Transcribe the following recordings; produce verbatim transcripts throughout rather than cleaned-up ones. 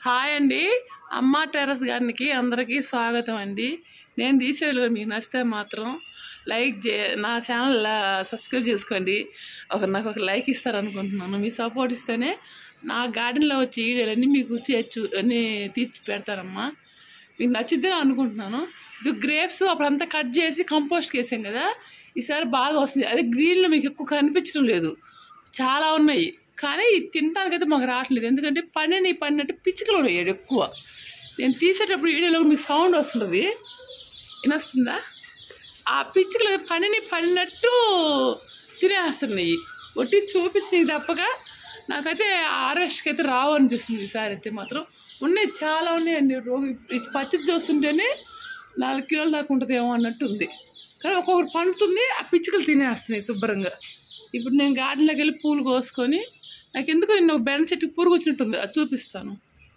Hi అండి, అమ్మ terrace గార్డెన్కి అందరికీ స్వాగతం అండి. నేను తీసేలో మీకు నచ్చితే మాత్రం లైక్ చే నా ఛానల్ సబ్స్క్రైబ్ చేసుకోండి. ఒక నాకు ఒక లైక్ ఇస్తారనుకుంటున్నాను. మీ సపోర్ట్ ఇస్తేనే నా గార్డెన్లో వచ్చే వీడియోలన్నీ మీకు చేయొచ్చు అన్నీ తీసి పెడతారమ్మా. మీకు నచ్చిద్దే అనుకుంటున్నాను. ఇది గ్రేప్స్ అప్పుడంతా కట్ చేసి కంపోస్ట్కి వేసాం కదా, ఈసారి బాగా వస్తుంది. అదే గ్రీన్లో మీకు ఎక్కువ కనిపించడం లేదు, చాలా ఉన్నాయి కానీ తినడానికైతే మాకు రావట్లేదు. ఎందుకంటే పని పడినట్టు పిచ్చుకలు ఉన్నాయి ఎక్కువ. నేను తీసేటప్పుడు వీడియోలో మీకు సౌండ్ వస్తుంది, వినొస్తుందా? ఆ పిచ్చుకలు పనిని పడినట్టు తినేస్తున్నాయి. ఒట్టి చూపించినవి తప్పగా నాకైతే హార్వెస్ట్కి అయితే రావు అనిపిస్తుంది. ఈసారి అయితే మాత్రం ఉన్నాయి, చాలా ఉన్నాయండి. రోజు పచ్చి చూస్తుంటేనే నాలుగు కిలోల దాకా ఉంటుందేమో అన్నట్టు ఉంది. కానీ ఒక్కొక్కరు పండుతుంది, ఆ పిచ్చుకలు తినేస్తున్నాయి శుభ్రంగా. ఇప్పుడు నేను గార్డెన్లోకి వెళ్ళి పూలు కోసుకొని, నాకు ఎందుకు నేను బెండ చెట్టుకి పురుగు వచ్చినట్టుంది, అది చూపిస్తాను.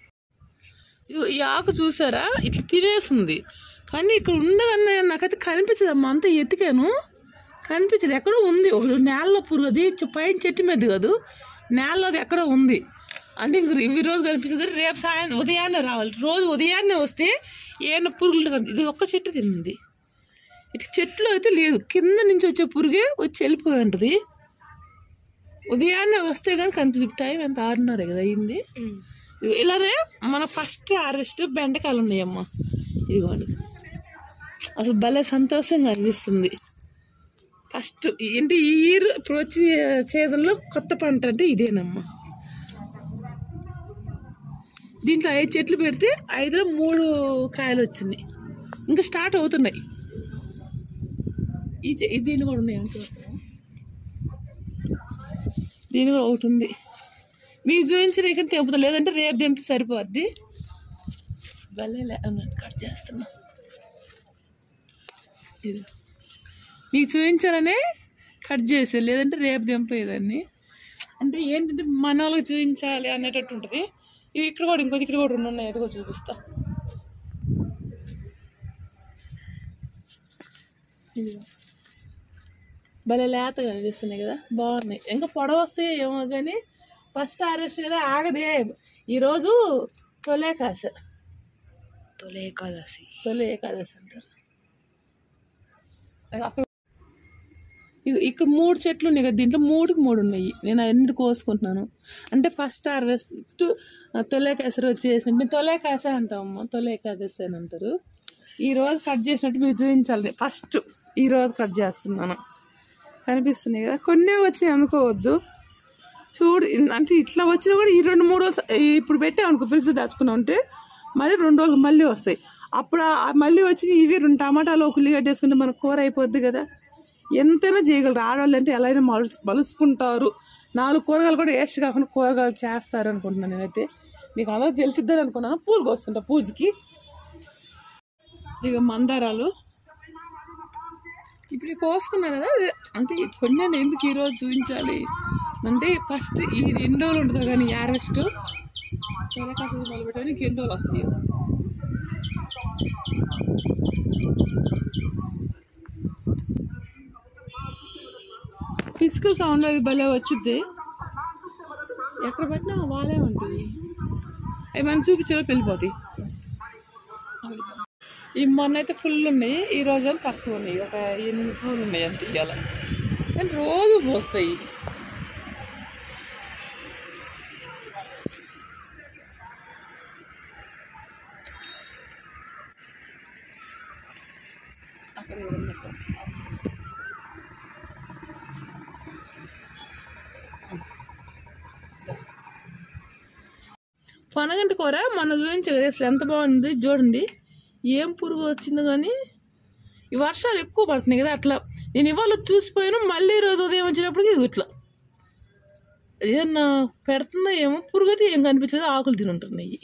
ఈ ఆకు చూసారా, ఇట్లా తినేస్తుంది. కానీ ఇక్కడ ఉండగానే నాకైతే కనిపించదమ్మా, అంతా ఎతికాను కనిపించదు. ఎక్కడో ఉంది ఒక నేలలో పురుగు, అది పైన చెట్టు మీద కాదు, నేలలో అది ఎక్కడో ఉంది. అంటే ఇంక ఈ రోజు కనిపిస్తుంది, రేపు సాయంత్రం ఉదయాన్నే రావాలి. రోజు ఉదయాన్నే వస్తే ఏమన్నా పురుగులు కదా. ఇది ఒక్క చెట్టు తింది, ఇటు చెట్లు అయితే లేదు. కింద నుంచి వచ్చే పురుగే వచ్చి వెళ్ళిపోయి ఉంటుంది. ఉదయాన్నే వస్తే కానీ కనిపిస్తుంది. టైం ఎంత ఆరున్నర కదా అయింది. ఇలానే మన ఫస్ట్ హార్వెస్ట్ బెండకాయలు ఉన్నాయమ్మా, ఇదిగోండి. అసలు భలే సంతోషంగా అనిపిస్తుంది. ఫస్ట్ ఏంటి ఈ ఇయర్ ఇప్పుడు వచ్చే సీజన్లో కొత్త పంట అంటే ఇదేనమ్మా. దీంట్లో ఐదు చెట్లు పెడితే ఐదులో మూడు కాయలు వచ్చినాయి, ఇంకా స్టార్ట్ అవుతున్నాయి. ఈ దీన్ని కూడా ఉన్నాయని చూస్తాను, దీని కూడా ఒకటి ఉంది. మీకు చూపించిన తెంపుతా, లేదంటే రేపు తెంపితే సరిపోద్ది. భలే అన్నట్టు కట్ చేస్తున్నా. ఇది మీకు చూపించాలనే కట్ చేసే, లేదంటే రేపు తెంపేదాన్ని. అంటే ఏంటంటే మన వాళ్ళకి చూపించాలి అనేటట్టు ఉంటుంది. ఇది ఇక్కడ కూడా ఇంకోటి ఇక్కడ కూడా రెండు ఉన్నాయి, అది కూడా చూపిస్తా. ఇది భలే లేతగా అనిపిస్తున్నాయి కదా, బాగున్నాయి. ఇంకా పొడవ వస్తాయి ఏమో కానీ ఫస్ట్ హార్వెస్ట్ కదా, ఆగదే. ఈరోజు తొలి ఏకాదశి, తొలి ఏకాదశి తొలి ఏకాదశి అంటారు. అక్కడ ఇక్కడ మూడు చెట్లు ఉన్నాయి కదా, దీంట్లో మూడుకి మూడు ఉన్నాయి. నేను అవన్నీ కోసుకుంటున్నాను. అంటే ఫస్ట్ హార్వెస్ట్ తొలి ఏకాదశి రోజు చేసినట్టు మేము తొలి ఏకాదశి అంటామమ్మా, తొలి ఏకాదశి అని అంటారు. ఈరోజు కట్ చేసినట్టు మీకు చూపించాలి. ఫస్ట్ ఈరోజు కట్ చేస్తున్నాను. కనిపిస్తున్నాయి కదా, కొన్నే వచ్చినాయి అనుకోవద్దు. చూడు, అంటే ఇట్లా వచ్చినా కూడా ఈ రెండు మూడు ఇప్పుడు పెట్టామనుకో, ఫ్రిడ్జ్ దాచుకున్నాం అంటే మళ్ళీ రెండు రోజులు మళ్ళీ వస్తాయి. అప్పుడు మళ్ళీ వచ్చి ఇవి రెండు టమాటాలు ఒక ఉల్లిగడ్డ వేసుకుంటే మనకు కూర అయిపోద్ది కదా. ఎంతైనా చేయగలరు ఆడవాళ్ళు, అంటే ఎలా అయినా మలు మలుసుకుంటారు. నాలుగు కూరగాయలు కూడా వేస్ట్ కాకుండా కూరగాయలు చేస్తారు అనుకుంటున్నాను నేనైతే. మీకు అందరూ తెలిసిద్దని అనుకున్నాను. పూలు కోస్తుంటా పూజకి. ఇక మందారాలు ఇప్పుడు కోసుకున్నా కదా, అంటే కొన్ని ఎందుకు ఈరోజు చూపించాలి అంటే, ఫస్ట్ ఈ ఎన్ని రోజులు ఉంటుంది కానీ హార్వెస్ట్ తెలకాసు మొదలుపెట్టడానికి ఎన్ని రోజులు వస్తాయి. పిసుకు సౌండ్ అది భలే వచ్చిద్ది. ఎక్కడ పెట్టినా వాళ్ళే ఉంటుంది. అవి మనం చూపించేలో వెళ్ళిపోతాయి. ఈ మొన్న అయితే ఫుల్ ఉన్నాయి, ఈ రోజు తక్కువ ఉన్నాయి. ఒక ఎనిమిది పూలు ఉన్నాయి అంత ఇవాళ, కానీ రోజు పోస్తాయి. అక్కడ పనగంటి కూర మన చూపించే అసలు ఎంత బాగుంది చూడండి. ఏం పురుగు వచ్చిందో కానీ ఈ వర్షాలు ఎక్కువ పడుతున్నాయి కదా, అట్లా నేను ఇవాళ చూసిపోయాను. మళ్ళీ రోజు ఉదయం వచ్చినప్పటికీ ఇది ఇట్లా ఏమన్నా పెడుతుందో ఏమో, పురుగు అయితే ఏం కనిపించదు, ఆకులు తిని ఉంటున్నాయి.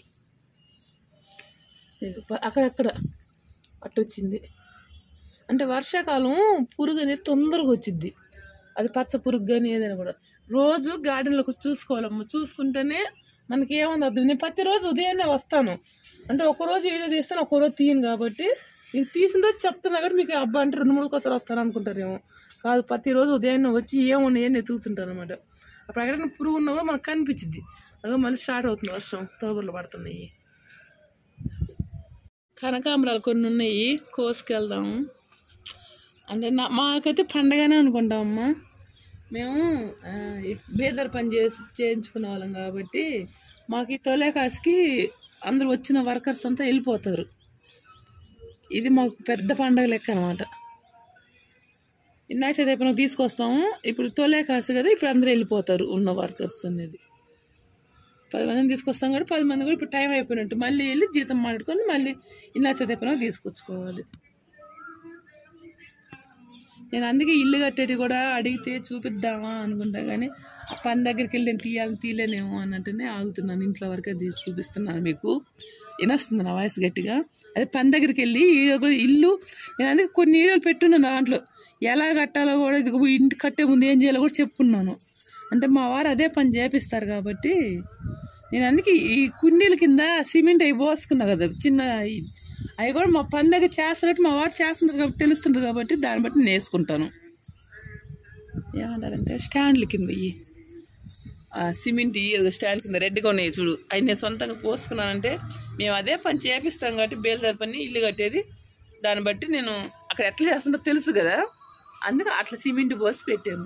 అక్కడక్కడ అట్టు వచ్చింది. అంటే వర్షాకాలం పురుగు అనేది తొందరగా వచ్చిద్ది. అది పచ్చ పురుగు కానీ ఏదైనా కూడా రోజు గార్డెన్లోకి చూసుకోవాలమ్మా. చూసుకుంటేనే మనకి ఏముంది అర్థం. నేను ప్రతిరోజు ఉదయాన్నే వస్తాను, అంటే ఒకరోజు వీడియో తీస్తాను, ఒకరోజు తీయను. కాబట్టి మీకు తీసిన రోజు చెప్తున్నా కాబట్టి మీకు అబ్బా అంటే రెండు మూడుకి ఒకసారి వస్తాను అనుకుంటారేమో. కాదు, ప్రతిరోజు ఉదయాన్నే వచ్చి ఏమున్నాయని ఎతుకుతుంటాను అనమాట. అప్పుడు ఎక్కడైనా పురుగు ఉన్నా కూడా మనకు కనిపించింది. అదో మళ్ళీ స్టార్ట్ అవుతుంది వర్షం, తోబర్లు పడుతున్నాయి. కనకాంబరాలు కొన్ని ఉన్నాయి, కోసుకెళ్దాము. అంటే నా మాకైతే పండగనే అనుకుంటామమ్మా. మేము బేదర్ పని చేసి చేయించుకునే వాళ్ళం కాబట్టి మాకు ఈ తొలేకాసుకి అందరూ వచ్చిన వర్కర్స్ అంతా వెళ్ళిపోతారు. ఇది మాకు పెద్ద పండగ లెక్క అనమాట. ఇన్నాసే అయిపోయినా తీసుకొస్తాము. ఇప్పుడు తొలేకాసు కదా, ఇప్పుడు అందరూ వెళ్ళిపోతారు ఉన్న వర్కర్స్ అనేది. పది మందిని తీసుకొస్తాం కాబట్టి పది మంది కూడా ఇప్పుడు టైం అయిపోయినట్టు మళ్ళీ వెళ్ళి జీతం మాట్లాడుకొని మళ్ళీ ఇన్నాసే అయిపోయినా తీసుకొచ్చుకోవాలి. నేను అందుకే ఇల్లు కట్టేటి కూడా అడిగితే చూపిద్దామా అనుకుంటా, కానీ ఆ పని దగ్గరికి వెళ్ళి నేను తీయాలని తీయలేనేమో అన్నట్టునే ఆగుతున్నాను. ఇంట్లో వరకే తీసి చూపిస్తున్నాను మీకు. వినొస్తుంది నా వాయిస్ గట్టిగా. అదే పని దగ్గరికి వెళ్ళి ఇల్లు నేను అందుకే కొన్ని వీడియోలు పెట్టున్నాను. దాంట్లో ఎలా కట్టాలో కూడా, ఇది ఇంటి కట్టే ముందు ఏం చేయాలో కూడా చెప్పున్నాను. అంటే మా వారు అదే పని చేపిస్తారు కాబట్టి నేను అందుకే ఈ కుండీల కింద సిమెంట్ అవి పోసుకున్నా కదా చిన్న, అవి కూడా మా పని దగ్గర చేస్తున్నట్టు మా వారు చేస్తున్నారు కాబట్టి తెలుస్తుంది కాబట్టి దాన్ని బట్టి నేను వేసుకుంటాను. ఏమంటారంటే స్టాండ్ల కింద ఇవి సిమెంట్ ఇవి స్టాండ్ కింద రెడ్గా ఉన్నాయి చూడు, అవి నేను సొంతంగా పోసుకున్నానంటే మేము అదే పని చేపిస్తాం కాబట్టి బేల్దారి పని ఇల్లు కట్టేది. దాన్ని బట్టి నేను అక్కడ ఎట్లా చేస్తుందో తెలుసు కదా, అందుకే అట్లా సిమెంట్ పోసి పెట్టాను.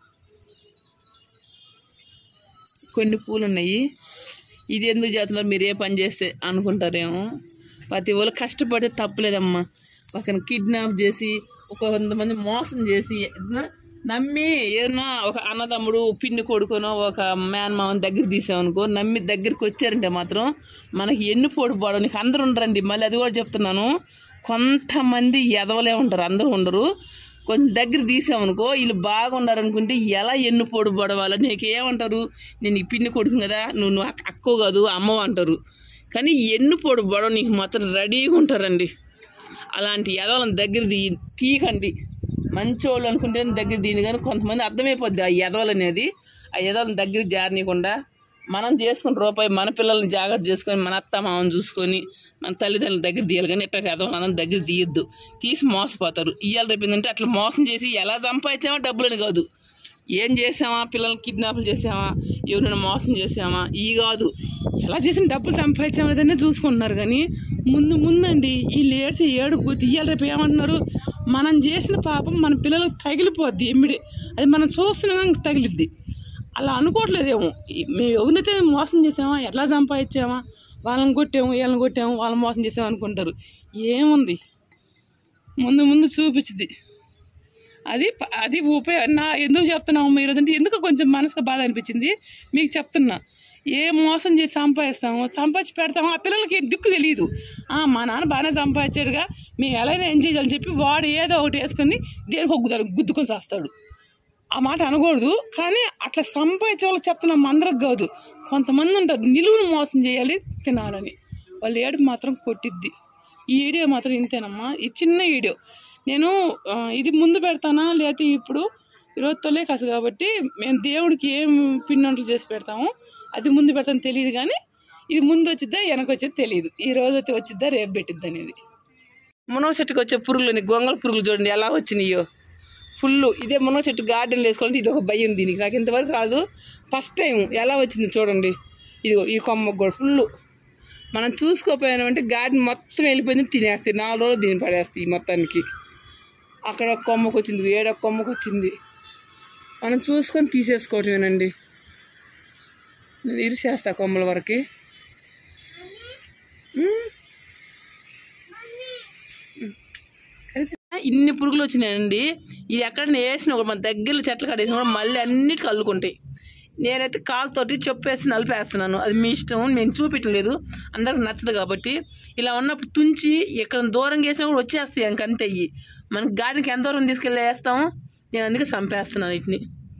కొన్ని పూలు ఉన్నాయి. ఇది ఎందుకు చేస్తున్నారు మీరు ఏ పని చేస్తే అనుకుంటారేమో. ప్రతి వాళ్ళు కష్టపడితే తప్పలేదమ్మా. ఒకరిని కిడ్నాప్ చేసి ఒక కొంతమంది మోసం చేసి నమ్మి ఏదన్నా ఒక అన్నదమ్ముడు పిన్ని కొడుకునో ఒక మ్యాన్ మామని దగ్గర తీసామనుకో, నమ్మి దగ్గరికి వచ్చారంటే మాత్రం మనకి ఎన్ని పోటు పోవడం. నీకు అందరూ ఉండరండి, మళ్ళీ అది కూడా చెప్తున్నాను. కొంతమంది ఎదవలే ఉంటారు, అందరూ ఉండరు. కొంచెం దగ్గర తీసామనుకో వీళ్ళు బాగున్నారు అనుకుంటే ఎలా ఎన్ను పొడి పడవాలో నీకు ఏమంటారు, నేను ఈ పిన్ని కొడుకు కదా, నువ్వు నువ్వు అక్కో కాదు అమ్మవు అంటారు. కానీ ఎన్ను పొడి పడవ నీకు మాత్రం రెడీగా ఉంటారండి. అలాంటి ఎదవలను దగ్గర తీ తీయకండి. మంచోళ్ళు అనుకుంటే దగ్గర దీని, కానీ కొంతమంది అర్థమైపోద్ది ఆ ఎదవలు అనేది. ఆ ఎదవలను దగ్గర జారనీయకుండా మనం చేసుకున్న రూపాయి మన పిల్లల్ని జాగ్రత్త చేసుకొని మన అత్త మామని చూసుకొని మన తల్లిదండ్రుల దగ్గర తీయాలి. కానీ ఎట్లా ఎదవలను దగ్గర తీయొద్దు, తీసి మోసపోతారు. ఇవాళ రేపు ఏంటంటే అట్లా మోసం చేసి ఎలా సంపాదించామా డబ్బులని కాదు, ఏం చేసామా, పిల్లల్ని కిడ్నాప్లు చేసామా, ఎవరైనా మోసం చేసామా, ఈ కాదు ఎలా చేసిన డబ్బులు సంపాదించామనేదనే చూసుకుంటున్నారు. కానీ ముందు ముందండి వీళ్ళు ఏడ్చి ఏడుపు ఇవాళ రేపు ఏమంటున్నారు, మనం చేసిన పాపం మన పిల్లలకు తగిలిపోద్ది ఎమ్మిడి, అది మనం చూస్తున్నాం తగిలిద్ది. అలా అనుకోవట్లేదేమో, మేము ఎవరినైతే మోసం చేసామా, ఎట్లా సంపాదించామా, వాళ్ళని కొట్టాము వీళ్ళని కొట్టాము వాళ్ళని మోసం చేసాము అనుకుంటారు. ఏముంది ముందు ముందు చూపించింది. అది అది ఉపయోగ నా ఎందుకు చెప్తున్నాము ఈరోజు అంటే ఎందుకు కొంచెం మనసుకు బాధ అనిపించింది మీకు చెప్తున్నా. ఏ మోసం చేసి సంపాదిస్తాము, సంపాదించి పెడతాము, ఆ పిల్లలకి దిక్కు తెలియదు. మా నాన్న బాగానే సంపాదించాడుగా మేము ఎలాగైనా ఎంజాయ్ చేయాలని చెప్పి వాడు ఏదో ఒకటి వేసుకొని దేనికి ఒగ్గుతాడు, గుద్దుకొని చేస్తాడు. ఆ మాట అనకూడదు, కానీ అట్లా సంపాదించే వాళ్ళకి చెప్తున్నాం, అందరికి కాదు. కొంతమంది ఉంటారు నిలువును మోసం చేయాలి తినాలని, వాళ్ళు ఏడుపు మాత్రం కొట్టిద్ది. ఈ వీడియో మాత్రం ఇంతేనమ్మా, ఈ చిన్న వీడియో. నేను ఇది ముందు పెడతానా లేకపోతే ఇప్పుడు ఈరోజు తొలేకాసు కాబట్టి మేము దేవుడికి ఏం పిండి వంటలు చేసి పెడతాము అది ముందు పెడతాను తెలియదు, కానీ ఇది ముందు వచ్చిద్దా వెనక వచ్చేది తెలియదు. ఈ రోజు అయితే వచ్చిద్దా రేపు పెట్టిద్ది అనేది. మునగ చెట్టుకి వచ్చే పురుగులని గొంగళ పురుగులు చూడండి ఎలా వచ్చినాయో ఫుల్. ఇదే మునగ చెట్టు గార్డెన్లో వేసుకోవాలంటే ఇది ఒక భయం దీనికి, నాకు ఇంతవరకు రాదు, ఫస్ట్ టైం ఎలా వచ్చింది చూడండి. ఇదిగో ఈ కొమ్మకు కూడా ఫుల్. మనం చూసుకోపోయామంటే గార్డెన్ మొత్తం వెళ్ళిపోయింది, తినేస్తాయి. నాలుగు రోజులు దీన్ని పడేస్తాయి మొత్తానికి. అక్కడ ఒక కొమ్మకు వచ్చింది, ఏడొక కొమ్మకు వచ్చింది, మనం చూసుకొని తీసేసుకోవటమేనండి. నేను ఇరిసేస్తా కొమ్మల వరకు. ఇన్ని పురుగులు వచ్చినాయండి. ఇది ఎక్కడ వేసిన కూడా మన దగ్గరలో చెట్లు కట్టేసిన కూడా మళ్ళీ అన్నిటికీ అల్లుకుంటాయి. నేనైతే కాలుతోటి చెప్పేసి నలిపేస్తున్నాను, అది మీ ఇష్టం, నేను చూపించలేదు, అందరికి నచ్చదు కాబట్టి. ఇలా ఉన్నప్పుడు తుంచి ఎక్కడ దూరం వేసినా కూడా వచ్చేస్తాయి ఇంకంతే. అయ్యి మనకి గాడికి ఎంత దూరం తీసుకెళ్ళి వేస్తాము, నేను అందుకే చంపేస్తున్నాను వీటిని.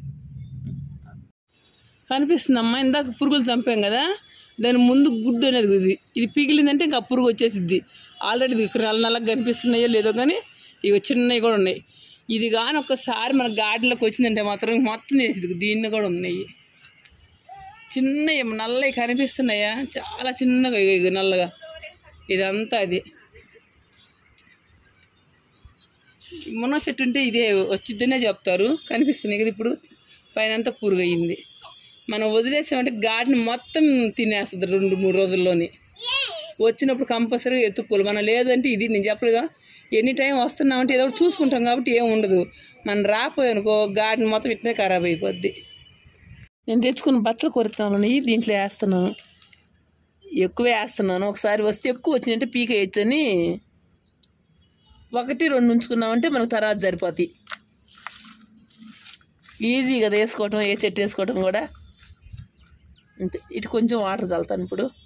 కనిపిస్తుందమ్మా, ఇందాక పురుగులు చంపాం కదా, దాని ముందు గుడ్డు అనేది ఇది ఇది పిగిలిందంటే ఇంకా పురుగు వచ్చేసిద్ది. ఆల్రెడీ ఇక్కడ నల్ల నల్లగా కనిపిస్తున్నాయో లేదో కానీ ఇవి చిన్నవి కూడా ఉన్నాయి. ఇది కానీ ఒక్కసారి మన గార్డెన్లోకి వచ్చిందంటే మాత్రం మొత్తం చేసేది. దీన్ని కూడా ఉన్నాయి చిన్నవి నల్లవి కనిపిస్తున్నాయా, చాలా చిన్నగా ఇది నల్లగా, ఇదంతా అది మునగ చెట్టు ఉంటే ఇదే వచ్చిద్దనే చెప్తారు. కనిపిస్తున్నాయి కదా ఇప్పుడు, పైన అంతా పురుగు అయ్యింది. మనం వదిలేసామంటే గాడిని మొత్తం తినేస్తుంది రెండు మూడు రోజుల్లోని. వచ్చినప్పుడు కంపల్సరీగా ఎత్తుక్కోవాలి. మనం లేదంటే ఇది నేను చెప్పలేదా, ఎనీ టైం వస్తున్నామంటే ఏదో ఒకటి చూసుకుంటాం కాబట్టి ఏం ఉండదు. మనం రాపోయానుకో గాడిని మొత్తం ఇట్నే ఖరాబ్ అయిపోద్ది. నేను తెచ్చుకున్న బచ్చలు కొరుతున్నాను, దీంట్లో వేస్తున్నాను, ఎక్కువే వేస్తున్నాను. ఒకసారి వస్తే ఎక్కువ వచ్చిందంటే పీక వేయచ్చని ఒకటి రెండు ఉంచుకున్నామంటే మనకు తర్వాత సరిపోతాయి. ఈజీగా వేసుకోవటం, ఏ చెట్టు వేసుకోవటం కూడా అంతే. ఇటు కొంచెం వాటర్ చల్లుతాను ఇప్పుడు.